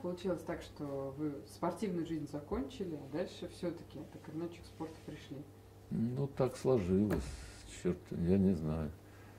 получилось так, что вы спортивную жизнь закончили, а дальше все-таки так или иначе к спорту пришли? Ну, так сложилось. Черт, я не знаю.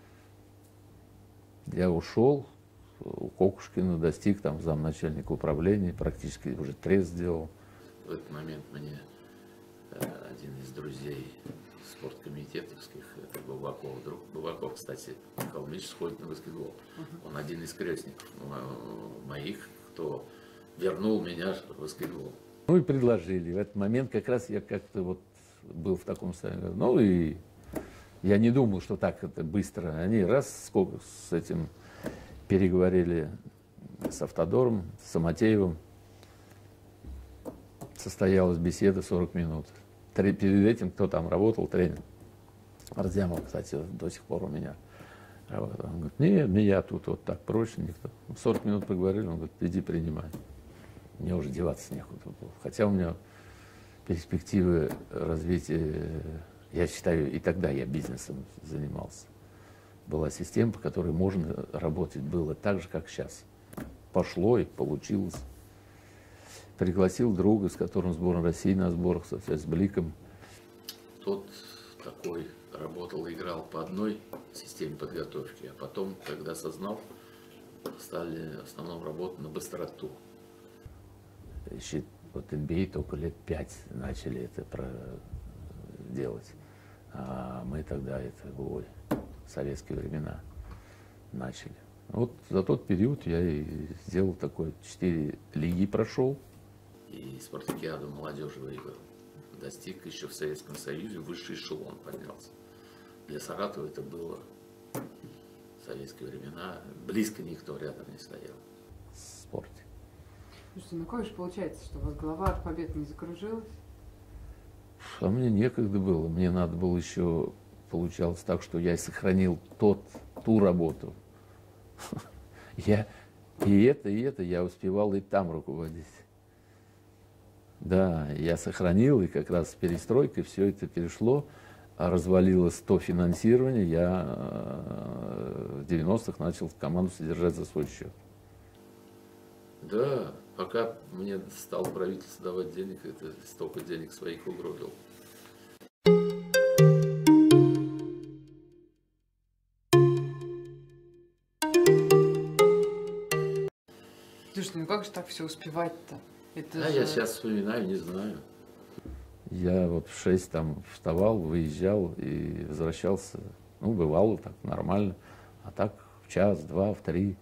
Я ушел у Кокушкина, достиг там замначальника управления, практически уже трест сделал. В этот момент мне один из друзей спорткомитетовских, это Бабаков, друг Бабаков, кстати, Михаил Ильич сходит на баскетбол. Он один из крестников моих, кто вернул меня в баскетбол. Ну и предложили. В этот момент как раз я как-то вот был в таком состоянии. Ну и я не думал, что так это быстро. Они раз сколько с этим переговорили с Автодором, с Самотеевым. Состоялась беседа 40 минут. Перед этим, кто там работал, тренер. Ардзямов, кстати, до сих пор у меня работает. Он говорит, нет, не я тут вот так проще, никто. 40 минут поговорили, он говорит, иди принимай. Мне уже деваться некуда было. Хотя у меня перспективы развития, я считаю, и тогда я бизнесом занимался. Была система, по которой можно работать было так же, как сейчас. Пошло и получилось. Пригласил друга, с которым сборная России на сборах, с Бликом. Тот такой работал, играл по одной системе подготовки, а потом, когда осознал, стали в основном работать на быстроту. Вот NBA только лет 5 начали это делать. А мы тогда это в советские времена начали. Вот за тот период я и сделал такой, 4 лиги прошел. И спартакиаду молодежи выиграл. Достиг еще в Советском Союзе, высший эшелон поднялся. Для Саратова это было в советские времена. Близко никто рядом не стоял в спорте. Слушайте, ну как же получается, что у вас голова от побед не закружилась? А мне некогда было. Мне надо было еще, получалось так, что я сохранил ту работу. И это я успевал и там руководить. Да, я сохранил, и как раз с перестройкой все это перешло, развалилось то финансирование, я в 90-х начал команду содержать за свой счет. Да, пока мне стало правительство давать денег, это столько денег своих угробил. Слушайте, ну как же так все успевать-то? Я сейчас вспоминаю, не знаю. Я вот в 6 там вставал, выезжал и возвращался. Ну, бывало так, нормально. А так в час, два, в 3.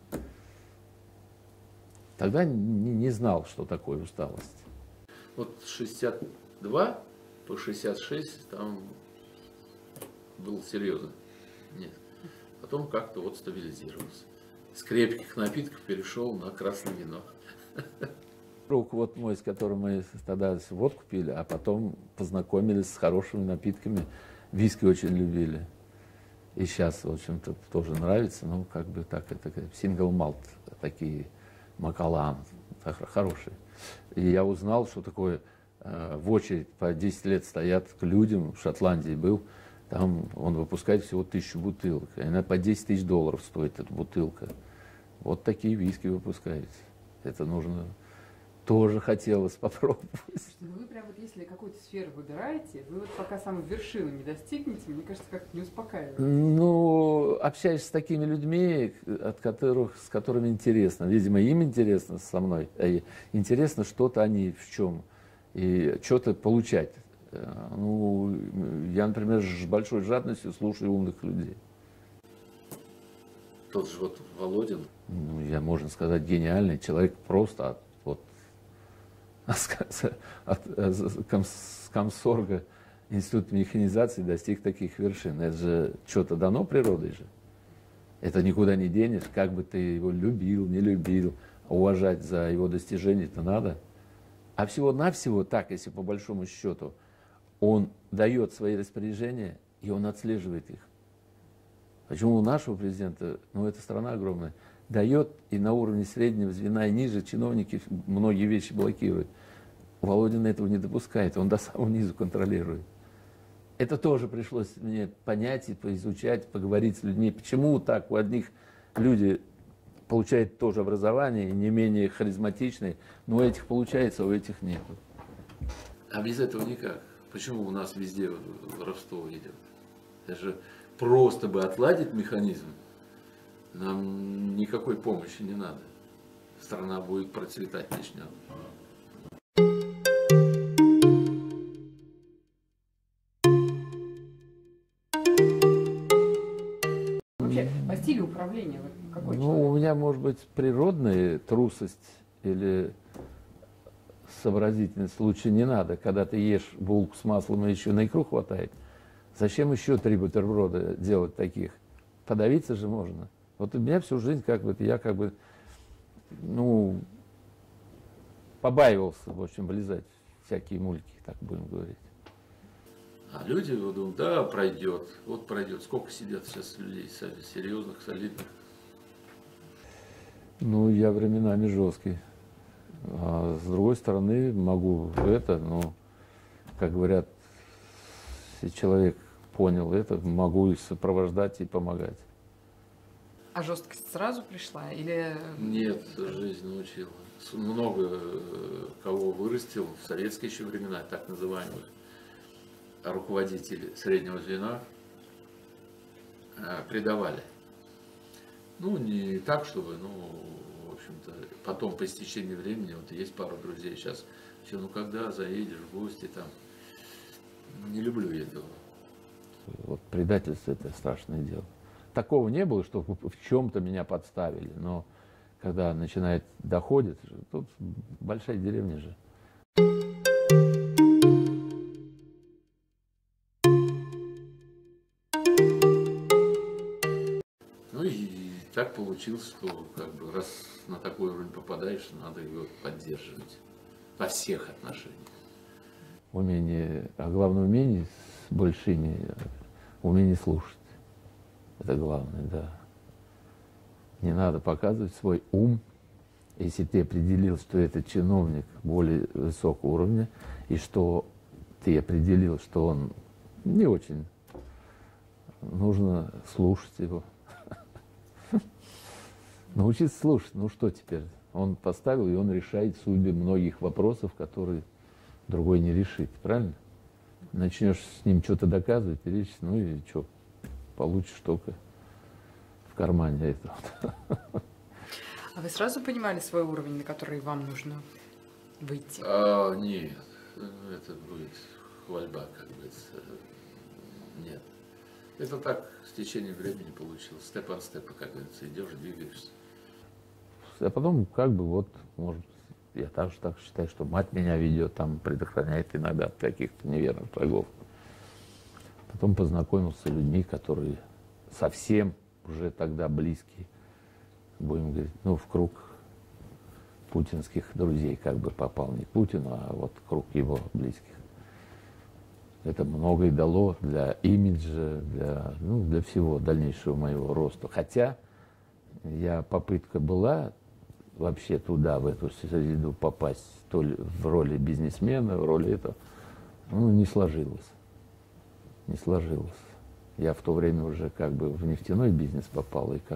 Тогда не знал, что такое усталость. Вот с 62 по 66 там было серьезно. Нет. Потом как-то вот стабилизировался. С крепких напитков перешел на красное вино. Друг вот мой, с которым мы тогда водку пили, а потом познакомились с хорошими напитками. Виски очень любили. И сейчас, в общем-то, тоже нравится. Ну, как бы так, это сингл малт, такие Макалан, хорошие. И я узнал, что такое в очередь по 10 лет стоят к людям, в Шотландии был, там он выпускает всего 1000 бутылок. И она по 10 000 долларов стоит, эта бутылка. Вот такие виски выпускают. Это нужно... Тоже хотелось попробовать. Ну вы прям вот если какую-то сферу выбираете, вы вот пока самую вершину не достигнете, мне кажется, как-то не успокаивает. Ну, общаешься с такими людьми, с которыми интересно. Видимо, им интересно со мной. Интересно что-то они в чем. И что-то получать. Ну, я, например, с большой жадностью слушаю умных людей. Тот же вот Володин, ну, я, можно сказать, гениальный человек, просто от комсорга Института механизации достиг таких вершин. Это же что-то дано природой же. Это никуда не денешь, как бы ты его любил, не любил, уважать за его достижения-то надо. А всего-навсего так, если по большому счету, он дает свои распоряжения, и он отслеживает их. Почему у нашего президента, ну это страна огромная, дает и на уровне среднего звена и ниже чиновники многие вещи блокируют. Володин этого не допускает, он до самого низу контролирует. Это тоже пришлось мне понять и поизучать, поговорить с людьми. Почему так у одних люди получает тоже образование, не менее харизматичный, но у этих получается, у этих нет. А без этого никак. Почему у нас везде воровство идет? Это же просто бы отладить механизм, нам никакой помощи не надо. Страна будет процветать, начнет. Вообще, по стилю управления вы какой Ну, человек? у меня может быть природная трусость или сообразительность. Лучше не надо, когда ты ешь булку с маслом и еще на икру хватает. Зачем еще 3 бутерброда делать таких? Подавиться же можно. Вот у меня всю жизнь я побаивался, в общем, влезать в всякие мульки, так будем говорить. А люди думают, да, пройдет, вот пройдет. Сколько сидят сейчас людей серьезных, солидных? Ну, я временами жесткий. А с другой стороны, могу как говорят, если человек понял это, могу и сопровождать, и помогать. А жесткость сразу пришла? Или... Нет, жизнь научила. Много кого вырастил в советские еще времена, так называемых руководителей среднего звена, предавали. Ну, не так, чтобы, в общем-то, потом по истечении времени, вот есть пара друзей сейчас, все, когда заедешь в гости там, не люблю этого. Вот предательство — это страшное дело. Такого не было, что в чем-то меня подставили, но когда доходит, тут большая деревня же. Ну и так получилось, что раз на такой уровень попадаешь, надо его поддерживать во всех отношениях. Главное умение с большими, умение слушать. Это главное, да. Не надо показывать свой ум, если ты определил, что это чиновник более высокого уровня, и что ты определил, что он не очень, нужно слушать его. Научиться слушать, что теперь? Он поставил, и он решает судьбы многих вопросов, которые другой не решит, правильно? Начнешь с ним что-то доказывать, и что, получишь только в кармане это. А вы сразу понимали свой уровень, на который вам нужно выйти? Нет, это будет хвальба, нет. Это так с течением времени получилось, степ-ан-степ, как говорится, идешь, двигаешься. А потом, может, я также так считаю, что мать меня ведет, предохраняет иногда от каких-то неверных шагов. Потом познакомился с людьми, которые совсем уже тогда близкие, будем говорить, в круг путинских друзей попал, не Путину, а вот круг его близких. Это многое дало для имиджа, для всего дальнейшего моего роста. Хотя попытка была вообще туда, в эту среду попасть, то ли в роли бизнесмена, в роли этого, не сложилось. Не сложилось. Я в то время уже в нефтяной бизнес попал, и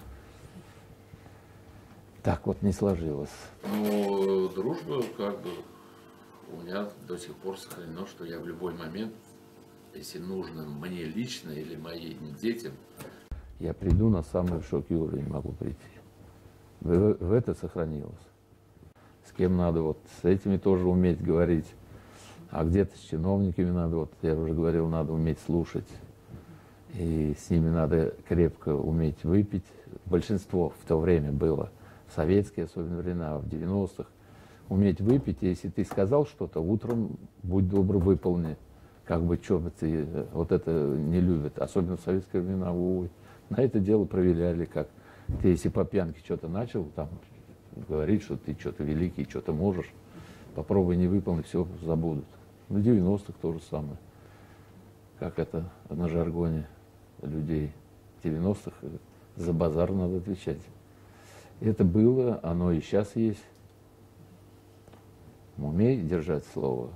так вот не сложилось. Дружба у меня до сих пор сохранено, что я в любой момент, если нужно мне лично или моим детям, я приду на самый высокий уровень, могу прийти. В это сохранилось. С кем надо, с этими тоже уметь говорить, а где-то с чиновниками надо, я уже говорил, надо уметь слушать, и с ними надо крепко уметь выпить. Большинство в то время было, в советские особенно времена, в 90-х, уметь выпить, и если ты сказал что-то, утром, будь добр, выполни. Что бы ты, это не любят, особенно в советские времена, на это дело проверяли, ты если по пьянке что-то начал, говорить, что ты что-то великий, что-то можешь, попробуй не выполнить, все забудут. В 90-х то же самое. Как это на жаргоне людей. В 90-х за базар надо отвечать. Это было, оно и сейчас есть. Умей держать слово.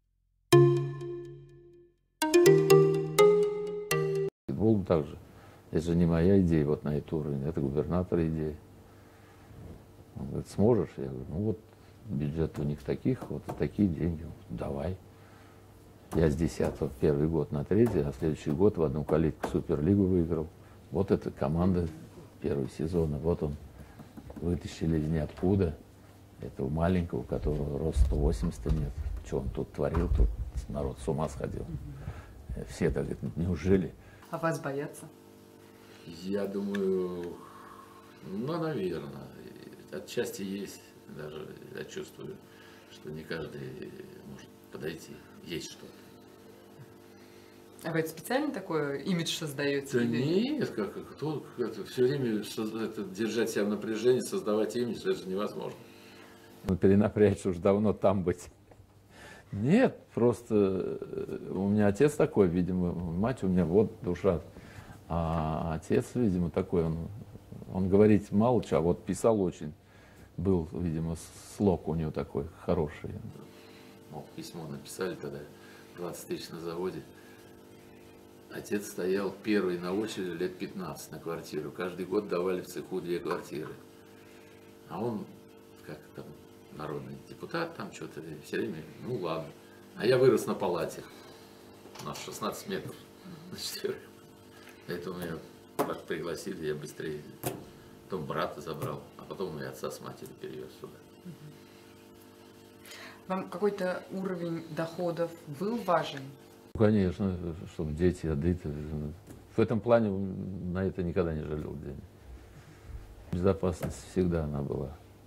Волгу также. Это же не моя идея вот на этот уровень, это губернатор идея. Он говорит, сможешь? Я говорю, ну вот бюджет у них таких, вот такие деньги, давай. Я с 10-го первый год на 3-й, а следующий год в одну калитку Суперлигу выиграл. Вот эта команда первого сезона, вот он, вытащили из ниоткуда этого маленького, у которого рост 180 нет. Что он тут творил, тут народ с ума сходил. Все так говорят, неужели? А вас боятся? Я думаю, ну, наверное, отчасти есть, даже я чувствую, что не каждый может подойти, есть что-то. А вы это специально такой имидж создаете? Да нет, кто это, все время держать себя в напряжении, создавать имидж, это же невозможно. Ну, перенапрячься уж давно там быть. Нет, просто у меня отец такой, видимо, мать у меня вот душа. А отец, видимо, такой, он говорит мало чего, а вот писал очень. Был, видимо, слог у него такой хороший. Ну, письмо написали тогда, 20 тысяч на заводе. Отец стоял первый на очереди лет 15 на квартиру. Каждый год давали в цеху 2 квартиры. А он, как там, народный депутат, там что-то все время, ну ладно. А я вырос на палате. У нас 16 метров на 4. Поэтому меня пригласили, я быстрее. Потом брата забрал, а потом и отца с матерью перевез сюда. Вам какой-то уровень доходов был важен? Конечно, чтобы дети отдыты. В этом плане на это никогда не жалел денег. Безопасность всегда она была.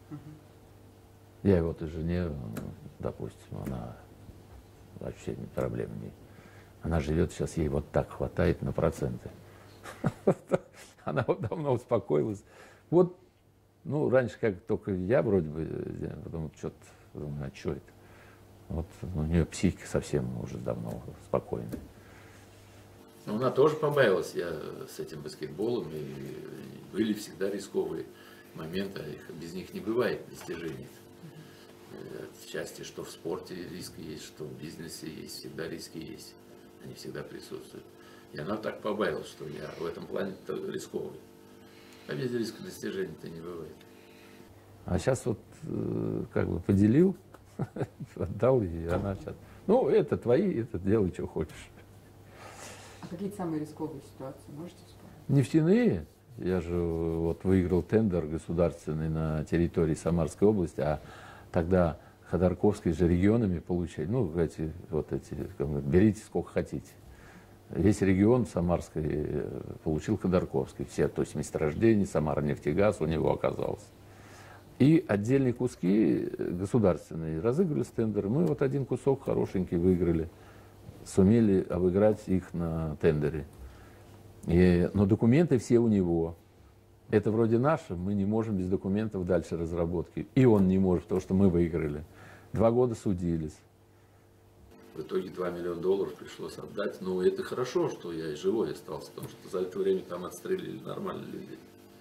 Я вот и жене, допустим, она вообще проблем не. Она живет сейчас, ей вот так хватает на проценты. Она вот давно успокоилась. Вот, ну, раньше как только я вроде бы, потом что-то, думаю, а что это? Вот у нее психика совсем уже давно спокойная. Но она тоже побаивалась, я с этим баскетболом, и были всегда рисковые моменты, без них не бывает достижений. Отчасти, что в спорте риски есть, что в бизнесе есть, всегда риски есть, они всегда присутствуют. И она так побаивалась, что я в этом плане рисковый. А без риска достижений-то не бывает. А сейчас вот как бы поделил, отдал, и она сейчас, ну, это твои, это делай, что хочешь. А какие самые рисковые ситуации можете вспомнить? Нефтяные. Я же вот выиграл тендер государственный на территории Самарской области, а тогда Ходорковский же регионами получали, ну, эти, берите сколько хотите. Весь регион Самарской получил Ходорковский, все, то есть месторождение, Самара-нефтегаз у него оказалось. И отдельные куски государственные разыгрывались тендеры. Мы вот один кусок хорошенький выиграли, сумели обыграть их на тендере. Но документы все у него. Это вроде наше, мы не можем без документов дальше разработки. И он не может, потому что мы выиграли. 2 года судились. В итоге $2 миллиона пришлось отдать. Но это хорошо, что я и живой остался, потому что за это время там отстрелили нормальные люди.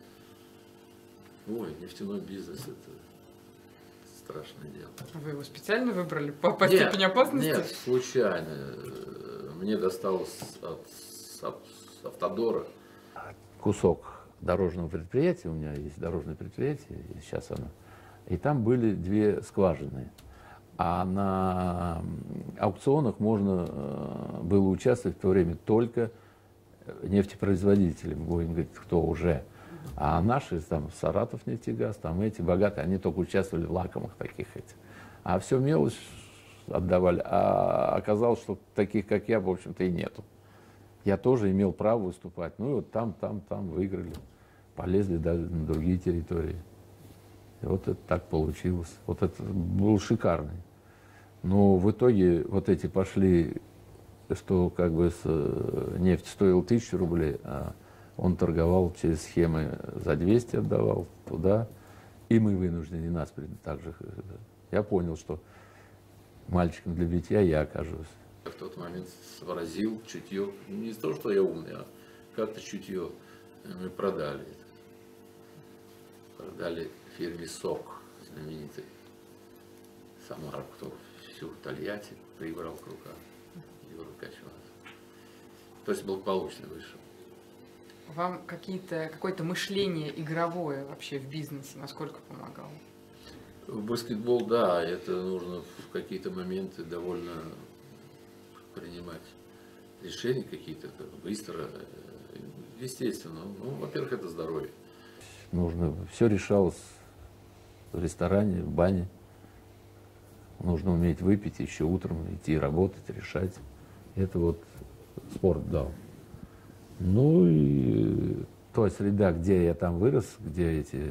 Ой, нефтяной бизнес – это страшное дело. Вы его специально выбрали по степени опасности? Нет, случайно. Мне досталось от Автодора кусок дорожного предприятия, у меня есть дорожное предприятие, и сейчас оно. И там были 2 скважины. А на аукционах можно было участвовать в то время только нефтепроизводителям. Будем говорить, кто уже. А наши, там, Саратов нефтегаз, там эти богатые, они только участвовали в лакомых таких этих. А все мелочь отдавали. А оказалось, что таких, как я, в общем-то, и нету. Я тоже имел право выступать. Ну и вот там выиграли. Полезли даже на другие территории. И вот это так получилось. Вот это был шикарный. Но в итоге вот эти пошли, что как бы нефть стоила 1000 рублей, а он торговал через схемы за 200 отдавал туда. И мы вынуждены, нас также. Я понял, что мальчиком для битья я окажусь. В тот момент сообразил чутье. Не то, что я умный, а как-то чутье. Мы продали это. Продали фирме СОК, знаменитый. Самара, кто всю Тольятти прибрал к рукам. Юра Качманов. То есть благополучно вышел. вам какое-то мышление игровое вообще в бизнесе, насколько помогало? В баскетбол, да, это нужно в какие-то моменты довольно принимать решения какие-то быстро, естественно. Ну, во-первых, это здоровье. Нужно, все решалось в ресторане, в бане. Нужно уметь выпить еще утром, идти работать, решать. Это вот спорт дал. Ну и та среда, где я там вырос, где эти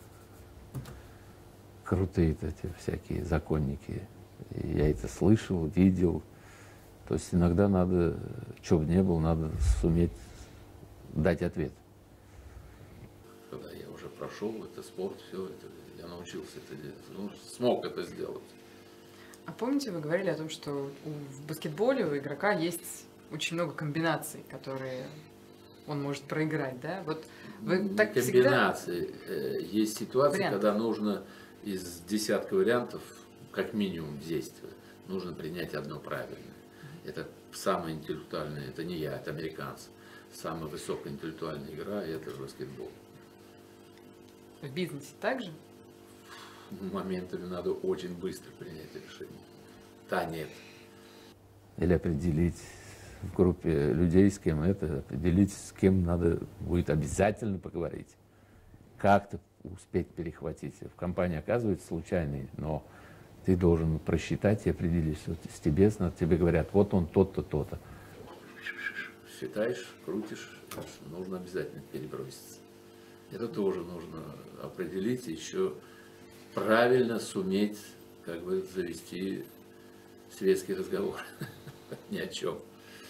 крутые эти всякие законники, я это слышал, видел. То есть иногда надо, что бы ни было, надо суметь дать ответ. Когда я уже прошел, это спорт, все, это, я научился это делать, ну, смог это сделать. А помните, вы говорили о том, что в баскетболе у игрока есть очень много комбинаций, которые он может проиграть, да? Вот вы так комбинации. всегда... Есть ситуации, Варианты. когда нужно из десятка вариантов, как минимум действия, нужно принять одно правильное. Это самое интеллектуальное, это не я, это американцы. Самая высокая интеллектуальная игра – это баскетбол. В бизнесе также? Моментами надо очень быстро принять решение. Да, нет. Или определить в группе людей, с кем это, определить, с кем надо будет обязательно поговорить. Как-то успеть перехватить. В компании оказывается случайный, но ты должен просчитать и определить, что тебе говорят, вот он тот-то, то-то. Считаешь, крутишь, нужно обязательно переброситься. Это тоже нужно определить, еще правильно суметь, как бы, завести светский разговор ни о чем.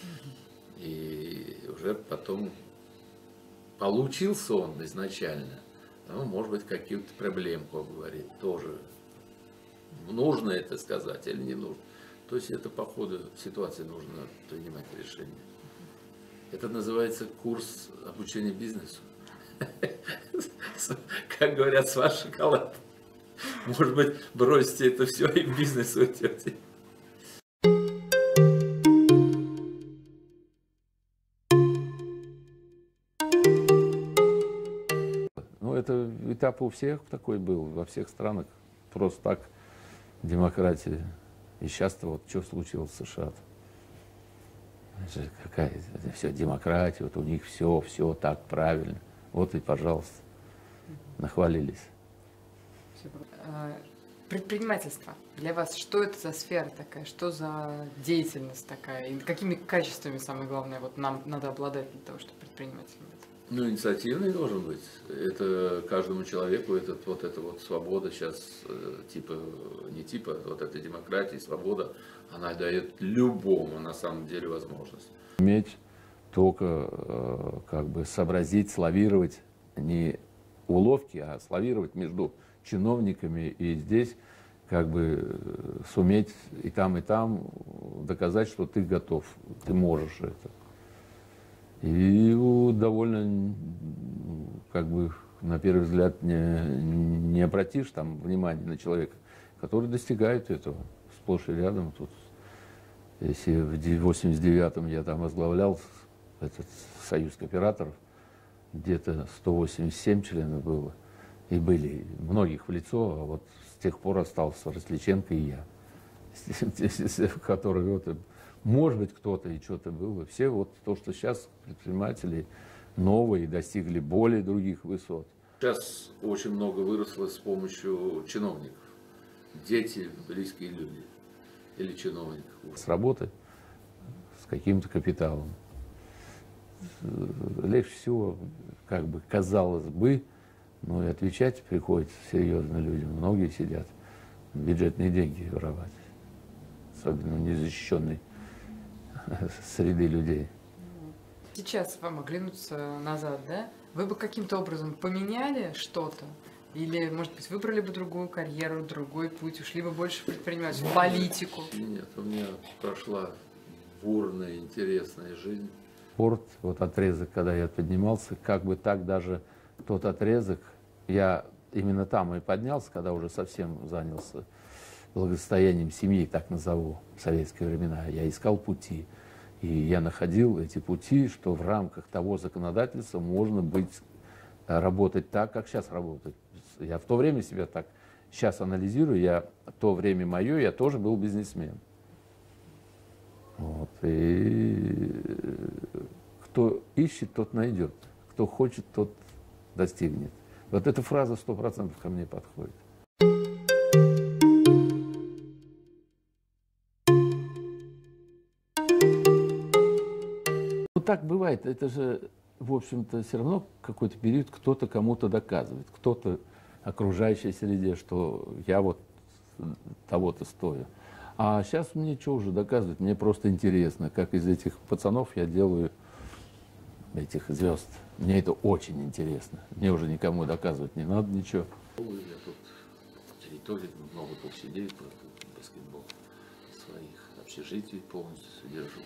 И уже потом получился он изначально, ну, может быть, какую-то проблемку говорит, тоже нужно это сказать или не нужно. То есть это по ходу ситуации нужно принимать решение. Это называется курс обучения бизнесу. Как говорят, с вас шоколад. Может быть, бросьте это все и в бизнес уйдете. Ну, это этап у всех такой был, во всех странах. Просто так демократия. И сейчас-то вот что случилось в США-то? Какая все демократия, вот у них все так правильно. Вот и, пожалуйста, нахвалились. Предпринимательство. Для вас что это за сфера такая? Что за деятельность такая? И какими качествами, самое главное, вот нам надо обладать для того, чтобы предпринимателем быть? Ну, инициативный должен быть. Это каждому человеку эта вот свобода сейчас, вот эта демократия, свобода, она дает любому на самом деле возможность. Уметь только как бы сообразить, славировать не уловки, а славировать между чиновниками, и здесь как бы суметь и там доказать, что ты готов, ты можешь это. И довольно, как бы, на первый взгляд, не обратишь там внимания на человека, который достигает этого сплошь и рядом. Тут, если в 89-м я там возглавлял этот союз кооператоров, где-то 187 членов было, и были многих в лицо, а вот с тех пор остался Росличенко и я, который вот, может быть, кто-то и что-то было. Все вот то, что сейчас предприниматели новые достигли более других высот. Сейчас очень много выросло с помощью чиновников. Дети, близкие люди или чиновников. С работы, с каким-то капиталом. Легче всего, как бы, казалось бы, но и отвечать приходится серьезно людям. Многие сидят, бюджетные деньги воровать, особенно в незащищенной среды людей. Сейчас вам оглянуться назад, да? Вы бы каким-то образом поменяли что-то? Или, может быть, выбрали бы другую карьеру, другой путь, ушли бы больше в предпринимательство, в политику? Нет, у меня прошла бурная, интересная жизнь. Спорт, вот отрезок, когда я поднимался, как бы так даже тот отрезок, я именно там и поднялся, когда уже совсем занялся благосостоянием семьи, так назову, в советские времена. Я искал пути. И я находил эти пути, что в рамках того законодательства можно работать так, как сейчас работает. Я в то время себя так сейчас анализирую, в то время мое, я тоже был бизнесмен. Вот. И кто ищет, тот найдет. Кто хочет, тот достигнет. Вот эта фраза 100% ко мне подходит. Ну так бывает. Это же, в общем-то, все равно какой-то период кто-то кому-то доказывает. Кто-то окружающей среде, что я вот того-то стою. А сейчас мне что уже доказывать? Мне просто интересно, как из этих пацанов я делаю этих звезд. Мне это очень интересно. Мне уже никому доказывать не надо ничего. Я тут территории много площадей, баскетбол своих общежитий полностью содержу.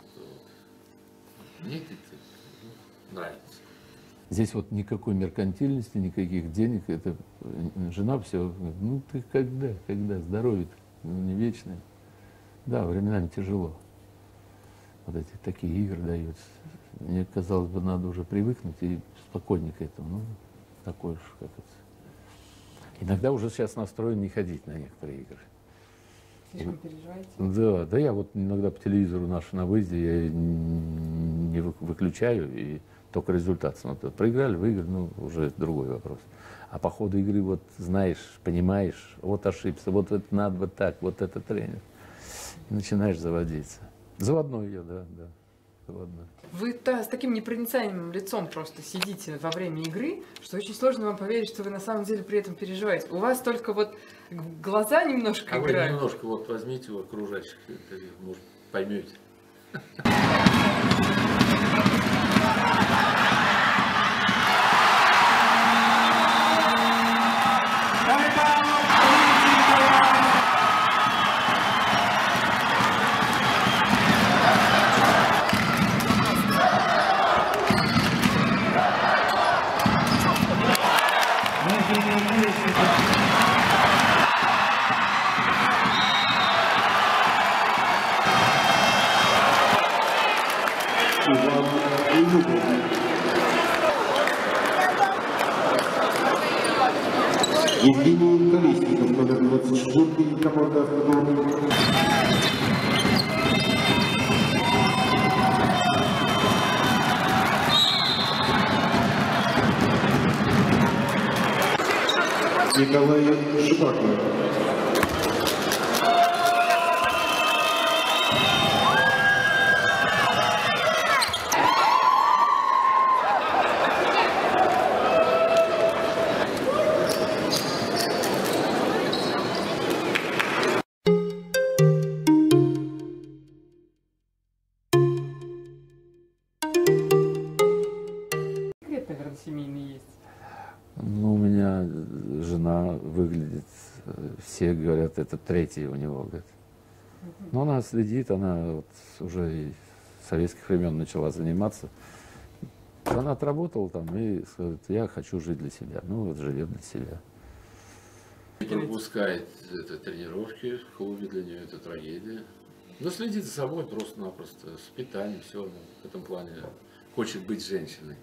Мне это нравится. Здесь вот никакой меркантильности, никаких денег. Это жена все, ну ты когда, здоровье не вечное. Да, временами тяжело. Вот эти такие игры даются. Мне казалось бы, надо уже привыкнуть и спокойнее к этому. Ну, такой уж, как это. Иногда уже сейчас настроен не ходить на некоторые игры. Слишком переживаете? Да, я вот иногда по телевизору на выезде я не выключаю и только результат смотрю. Проиграли, выиграли, ну, уже другой вопрос. А по ходу игры вот знаешь, понимаешь, вот ошибся, вот это надо вот так, вот это тренер. И начинаешь заводиться. Заводной я, да, заводной. Вы с таким непроницаемым лицом просто сидите во время игры, что очень сложно вам поверить, что вы на самом деле при этом переживаете. У вас только вот глаза немножко играют. Вы немножко вот возьмите у окружающих, может, поймете. Евгений Колесников, номер 24, команда «Автодом». Николай Шибаков. Секрет, наверное, семейный есть. Ну, у меня жена выглядит, все говорят, это третий у него, говорят. Но она следит, она вот уже и с советских времен начала заниматься. Она отработала там и сказала, я хочу жить для себя. Ну, вот живет для себя. Не пропускает это тренировки в клубе, для нее это трагедия. Но следит за собой просто-напросто, с питанием, все, в этом плане хочет быть женщиной.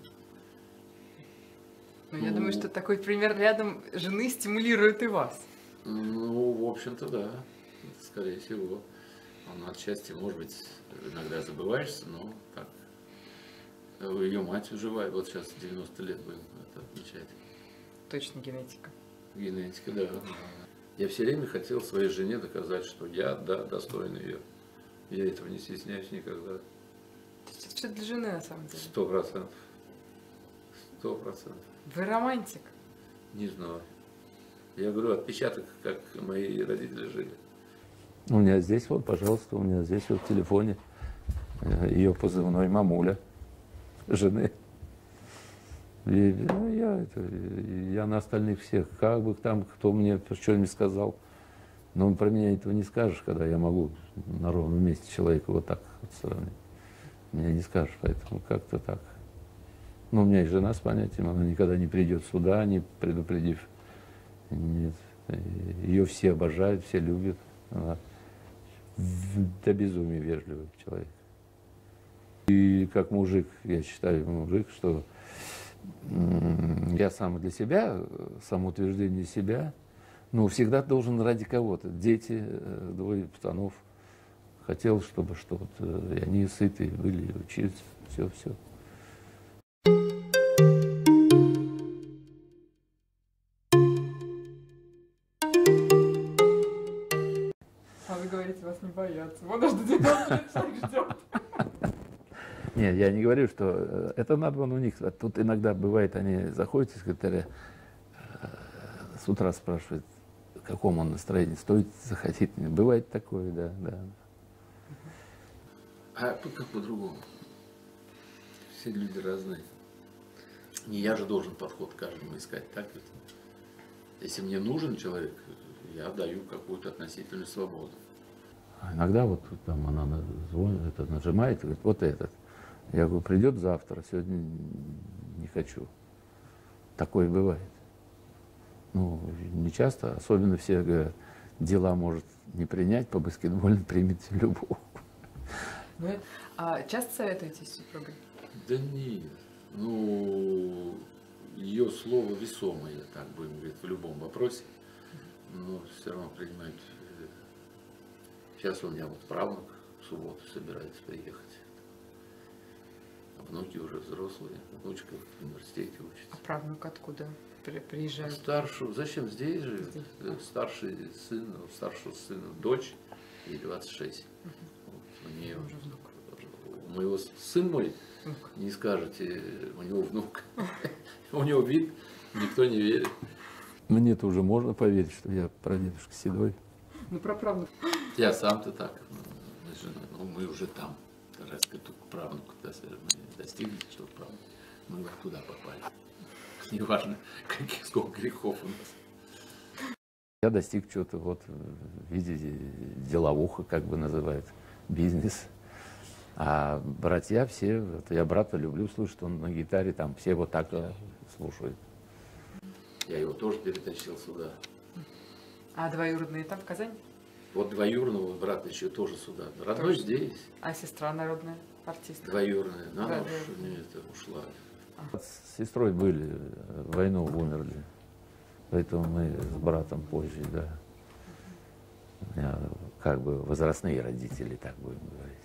Ну, я думаю, что такой пример рядом жены стимулирует и вас. Ну, в общем-то, да, скорее всего. Он отчасти, может быть, иногда забываешься, но так. Ее мать живая, вот сейчас 90 лет будем это отмечать. Точно генетика. Генетика, да. Я все время хотел своей жене доказать, что я, да, достоин ее. Я этого не стесняюсь никогда. То есть это все для жены, на самом деле. 100%. 100%. Вы романтик. Не знаю. Я говорю, отпечаток, как мои родители жили. У меня здесь вот, пожалуйста, у меня здесь вот в телефоне ее позывной мамуля, жены. И, ну, я на остальных всех, как бы там, кто мне что-нибудь сказал. Но про меня этого не скажешь, когда я могу на ровном месте человека вот так вот сравнить. Меня не скажешь, поэтому как-то так. Ну, у меня и жена с понятием, она никогда не придет сюда, не предупредив. Нет. Ее все обожают, все любят. Она до безумия вежливый человек. И как мужик, я считаю, мужик, что я сам для себя, самоутверждение себя, ну, всегда должен ради кого-то. Дети, двое пацанов. Хотел, чтобы что вот, и они сытые были, учились, все. А вы говорите, вас не боятся. Вот аж до 90 лет ждет. Нет, я не говорю, что это надо вон у них. Тут иногда бывает, они заходят из секретаря, с утра спрашивают, в каком он настроении, стоит заходить. Бывает такое, да. А тут как по-другому. Все люди разные. Не я же должен подход к каждому искать, так ведь? Если мне нужен человек, я даю какую-то относительную свободу. А иногда вот там она звонит, это нажимает, и говорит, вот этот. Я говорю, придет завтра, сегодня не хочу. Такое бывает. Ну, не часто, особенно все говорят, дела может не принять, по баскетболу примет любого. А часто советуетесь с супругой? Да нет. Ну, ее слово весомое, так будем говорить, в любом вопросе. Но все равно принимают. Сейчас у меня вот правнук в субботу собирается приехать. А внуки уже взрослые, внучка в университете учится. А правнук откуда приезжает? Старшую, зачем здесь же? Старший сын, у старшего сына дочь, ей 26. Вот, у нее, у моего сын мой, не скажете, у него внук. У него вид, никто не верит. Мне-то уже можно поверить, что я прадедушка седой. Ну, про правнук. Я сам-то так, мы с женой, ну, мы уже там. Раз только правнук, мы достигли, что правнук, мы вот туда попали. Неважно, сколько грехов у нас. Я достиг чего-то вот в виде деловуха, как бы называют, бизнес. А братья все, вот я брата люблю слушать, он на гитаре, там все вот так слушают. Я его тоже перетащил сюда. А двоюродные там, в Казани? Вот двоюродного брата еще тоже сюда. Родной Тоже. здесь. А сестра народная, артистка? Двоюродная. Но она Да, уж да. не это, ушла. С сестрой были, в войну умерли. Поэтому мы с братом позже, да. У меня как бы возрастные родители, так будем говорить.